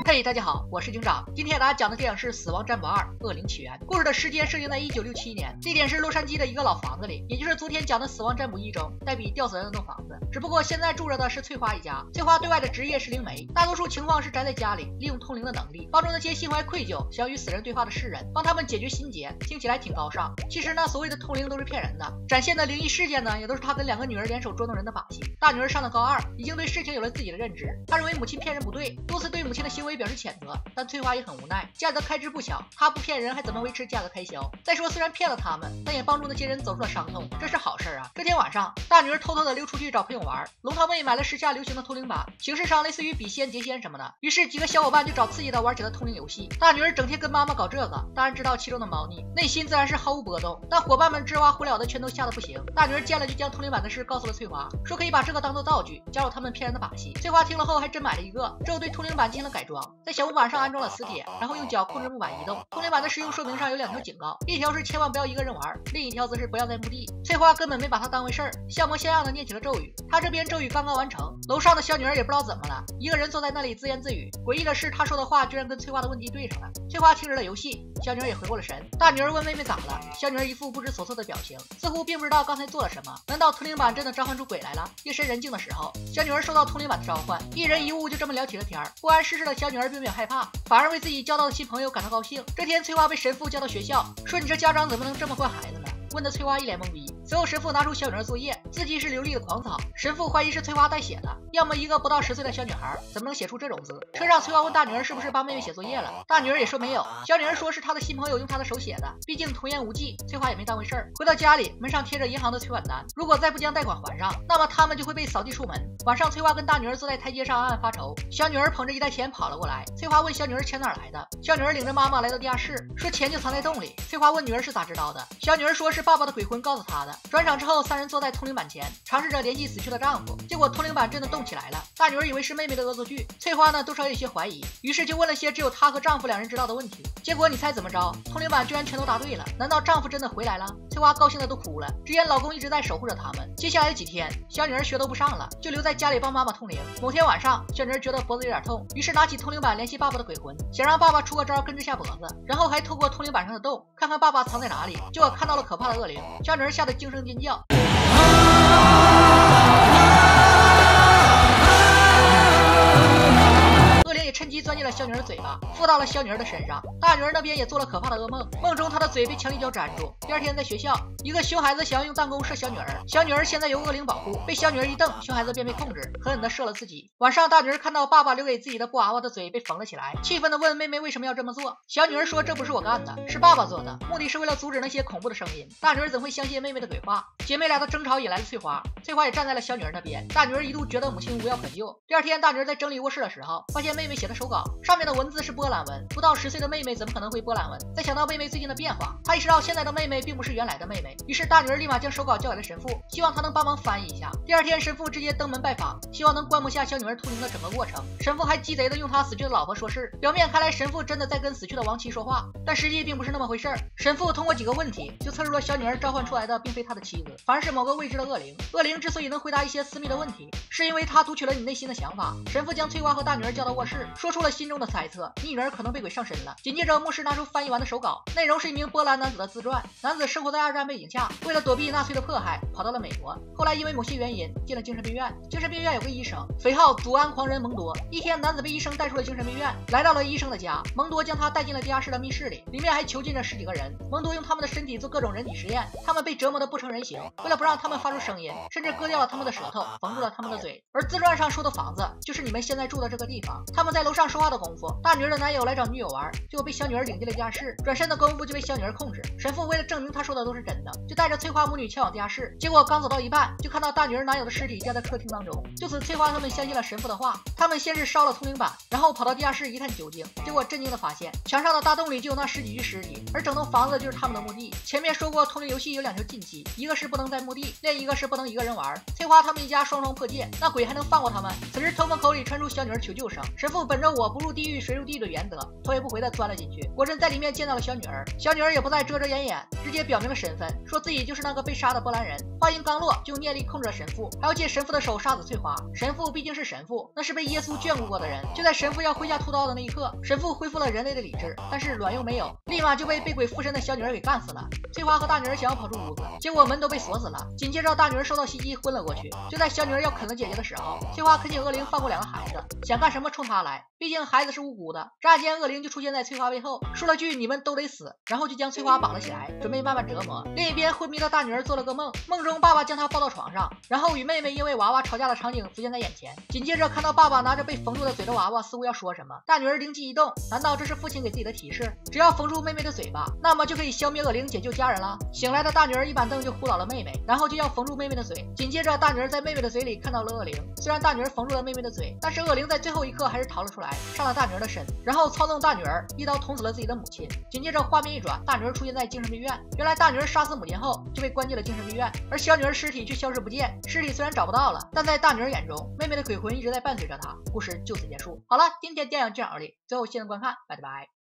嘿，大家好，我是警长。今天给大家讲的电影是《死亡占卜2：恶灵起源》。故事的时间设定在1967年，地点是洛杉矶的一个老房子里，也就是昨天讲的《死亡占卜1》中黛比吊死的那栋房子。只不过现在住着的是翠花一家。翠花对外的职业是灵媒，大多数情况是宅在家里，利用通灵的能力，帮助那些心怀愧疚、想与死人对话的世人，帮他们解决心结。听起来挺高尚，其实呢，所谓的通灵都是骗人的。展现的灵异事件呢，也都是他跟2个女儿联手捉弄人的把戏。大女儿上了高2，已经对事情有了自己的认知，她认为母亲骗人不对，多次对母亲的行为表示谴责。但翠花也很无奈，价格开支不小，她不骗人还怎么维持价格开销？再说虽然骗了他们，但也帮助那些人走出了伤痛，这是好事啊。这天晚上，大女儿偷偷的溜出去找朋友玩，龙涛妹买了时下流行的通灵板，形式上类似于笔仙、碟仙什么的。于是几个小伙伴就找刺激的玩起了通灵游戏。大女儿整天跟妈妈搞这个，当然知道其中的猫腻，内心自然是毫无波动。但伙伴们直挖胡了的全都吓得不行。大女儿见了就将通灵板的事告诉了翠花，说可以把这个当做道具，加入他们骗人的把戏。翠花听了后还真买了一个，之后对通灵板进行了改装，在小木板上安装了磁铁，然后用脚控制木板移动。通灵板的使用说明上有2条警告，一条是千万不要一个人玩，另一条则是不要在墓地。翠花根本没把它当回事儿，像模像样的念起了咒语。她这边咒语刚刚完成，楼上的小女儿也不知道怎么了，一个人坐在那里自言自语。诡异的是，她说的话居然跟翠花的问题对上了。翠花停止了游戏，小女儿也回过了神。大女儿问妹妹咋了，小女儿一副不知所措的表情，似乎并不知道刚才做了什么。难道通灵板真的召唤出鬼来了？夜深人静的时候，小女儿收到通灵板的召唤，一人一物就这么聊起了天儿。不谙世事的小女儿并没有害怕，反而为自己交到的新朋友感到高兴。这天，翠花被神父叫到学校，说你这家长怎么能这么惯孩子呢？问得翠花一脸懵逼。随后神父拿出小女儿作业，字迹是流利的狂草。神父怀疑是翠花代写的，要么一个不到10岁的小女孩怎么能写出这种字？车上翠花问大女儿是不是帮妹妹写作业了，大女儿也说没有。小女儿说是她的新朋友用她的手写的，毕竟童言无忌，翠花也没当回事儿。回到家里，门上贴着银行的催款单，如果再不将贷款还上，那么他们就会被扫地出门。晚上，翠花跟大女儿坐在台阶上暗暗发愁，小女儿捧着一袋钱跑了过来。翠花问小女儿钱哪来的，小女儿领着妈妈来到地下室，说钱就藏在洞里。翠花问女儿是咋知道的，小女儿说是爸爸的鬼魂告诉她的。转场之后，3人坐在通灵板前，尝试着联系死去的丈夫，结果通灵板真的动起来了。大女儿以为是妹妹的恶作剧，翠花呢多少有些怀疑，于是就问了些只有她和丈夫2人知道的问题。结果你猜怎么着？通灵板居然全都答对了。难道丈夫真的回来了？翠花高兴的都哭了，只言老公一直在守护着他们。接下来几天，小女儿学都不上了，就留在家里帮妈妈通灵。某天晚上，小女儿觉得脖子有点痛，于是拿起通灵板联系爸爸的鬼魂，想让爸爸出个招跟着下脖子，然后还透过通灵板上的洞看看爸爸藏在哪里。结果看到了可怕的恶灵，小女儿吓得惊声尖叫。恶灵也趁机钻进了小女儿嘴巴，附到了小女儿的身上。大女儿那边也做了可怕的噩梦，梦中她的嘴被强力胶粘住。第2天在学校，一个熊孩子想要用弹弓射小女儿，小女儿现在由恶灵保护，被小女儿一瞪，熊孩子便被控制，狠狠地射了自己。晚上，大女儿看到爸爸留给自己的布娃娃的嘴被缝了起来，气愤地问妹妹为什么要这么做。小女儿说这不是我干的，是爸爸做的，目的是为了阻止那些恐怖的声音。大女儿怎会相信妹妹的鬼话？姐妹俩的争吵引来了翠花，翠花也站在了小女儿那边。大女儿一度觉得母亲无药可救。第2天，大女儿在整理卧室的时候，发现妹妹写的手稿上面的文字是波兰文，不到10岁的妹妹怎么可能会波兰文？再想到妹妹最近的变化，她意识到现在的妹妹并不是原来的妹妹，于是大女儿立马将手稿交给了神父，希望他能帮忙翻译一下。第2天，神父直接登门拜访，希望能观摩下小女儿通灵的整个过程。神父还鸡贼的用他死去的老婆说事，表面看来神父真的在跟死去的亡妻说话，但实际并不是那么回事儿。神父通过几个问题就测出了小女儿召唤出来的并非他的妻子，反而是某个未知的恶灵。恶灵之所以能回答一些私密的问题，是因为他读取了你内心的想法。神父将翠花和大女儿叫到卧室，说出了心中的猜测，你女儿可能被鬼上身了。紧接着，牧师拿出翻译完的手稿，内容是一名波兰男子的自传。男子生活在2战背景下，为了躲避纳粹的迫害，跑到了美国，后来因为某些原因进了精神病院。精神病院有个医生，匪号祖安狂人蒙多。一天，男子被医生带出了精神病院，来到了医生的家。蒙多将他带进了地下室的密室里，里面还囚禁着10几个人。蒙多用他们的身体做各种人体实验，他们被折磨得不成人形。为了不让他们发出声音，甚至割掉了他们的舌头，缝住了他们的嘴。而自传上说的房子就是你们现在住的这个地方。他们在楼上说话的功夫，大女儿的男友来找女友玩，结果被小女儿领进了地下室，转身的功夫就被小女儿控制。神父为了证明他说的都是真的，就带着翠花母女前往地下室。结果刚走到一半，就看到大女儿男友的尸体架在客厅当中。就此，翠花他们相信了神父的话，他们先是烧了通灵板，然后跑到地下室一探究竟。结果震惊的发现，墙上的大洞里就有那10几具尸体，而整栋房子就是他们的墓地。前面说过，通灵游戏有2条禁忌，一个是不能在墓地，另一个是不能一个人玩。翠花他们一家双双破戒，那鬼还能放过他们？此时头风口里传出小女儿求救声，神父本着我不入入地狱水入地狱的原则，头也不回的钻了进去。果真在里面见到了小女儿，小女儿也不再遮遮掩掩，直接表明了身份，说自己就是那个被杀的波兰人。话音刚落，就用念力控制了神父，还要借神父的手杀死翠花。神父毕竟是神父，那是被耶稣眷顾过的人。就在神父要挥下屠刀的那一刻，神父恢复了人类的理智，但是卵用没有，立马就被被鬼附身的小女儿给干死了。翠花和大女儿想要跑出屋子，结果门都被锁死了。紧接着大女儿受到袭击昏了过去。就在小女儿要啃了姐姐的时候，翠花恳请恶灵放过2个孩子，想干什么冲她来，毕竟孩子是无辜的。乍见恶灵就出现在翠花背后，说了句你们都得死，然后就将翠花绑了起来，准备慢慢折磨。另一边昏迷的大女儿做了个梦，梦中爸爸将她抱到床上，然后与妹妹因为娃娃吵架的场景浮现在眼前。紧接着看到爸爸拿着被缝住的嘴的娃娃，似乎要说什么，大女儿灵机一动，难道这是父亲给自己的提示？只要缝住妹妹的嘴巴，那么就可以消灭恶灵，解救家人了。醒来的大女儿一板凳就呼倒了妹妹，然后就要缝住妹妹的嘴。紧接着大女儿在妹妹的嘴里看到了恶灵，虽然大女儿缝住了妹妹的嘴，但是恶灵在最后一刻还是逃了出来，上了大女儿的身，然后操纵大女儿一刀捅死了自己的母亲。紧接着画面一转，大女儿出现在精神病院，原来大女儿杀死母亲后就被关进了精神病院，而小女儿尸体却消失不见。尸体虽然找不到了，但在大女儿眼中，妹妹的鬼魂一直在伴随着她。故事就此结束。好了，今天电影就到这里，最后谢谢观看，拜拜。